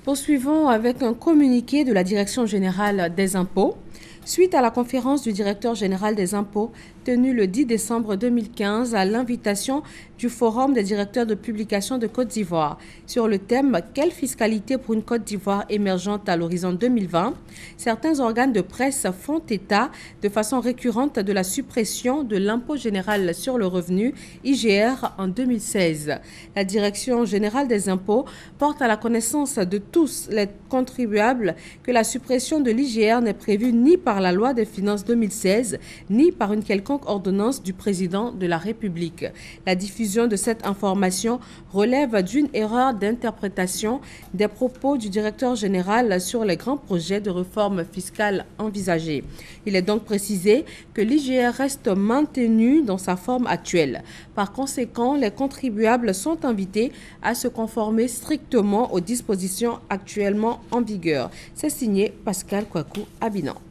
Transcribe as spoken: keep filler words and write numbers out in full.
Poursuivons avec un communiqué de la Direction générale des impôts. Suite à la conférence du directeur général des impôts tenue le dix décembre deux mille quinze à l'invitation du Forum des directeurs de publication de Côte d'Ivoire sur le thème « Quelle fiscalité pour une Côte d'Ivoire émergente à l'horizon deux mille vingt », certains organes de presse font état de façon récurrente de la suppression de l'impôt général sur le revenu I G R en deux mille seize. La Direction générale des impôts porte à la connaissance de tous les contribuables que la suppression de l'I G R n'est prévue ni par la loi des finances deux mille seize, ni par une quelconque ordonnance du président de la République. La diffusion de cette information relève d'une erreur d'interprétation des propos du directeur général sur les grands projets de réforme fiscale envisagés. Il est donc précisé que l'I G R reste maintenu dans sa forme actuelle. Par conséquent, les contribuables sont invités à se conformer strictement aux dispositions actuellement en vigueur. C'est signé Pascal Kouakou Abinan.